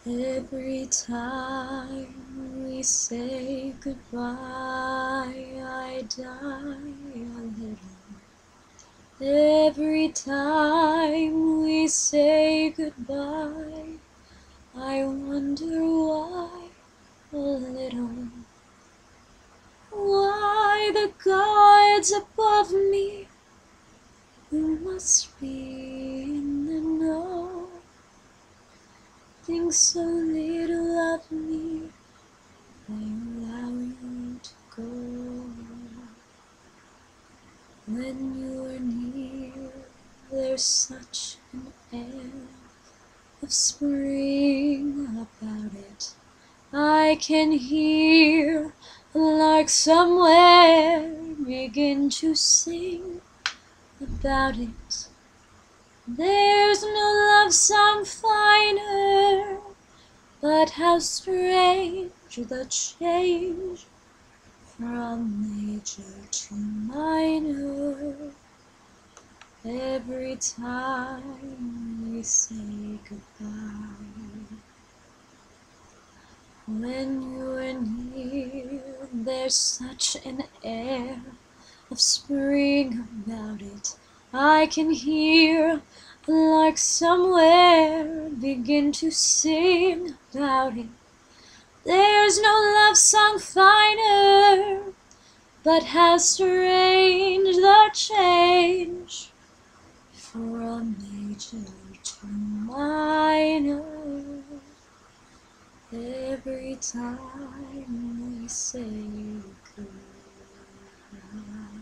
Every time we say goodbye, I die a little. Every time we say goodbye, I wonder why a little. Why the gods above me, who must be in the know, think so little of me, they allow you to go. When you're near, there's such an air of spring about it. I can hear a lark somewhere begin to sing about it. There's no love song finer, but how strange the change from major to minor. Every time we say goodbye. When you're near, there's such an air of spring about it. I can hear a lark somewhere begin to sing about it. There's no love song finer, but how strange the change from major to minor. Every time we say goodbye.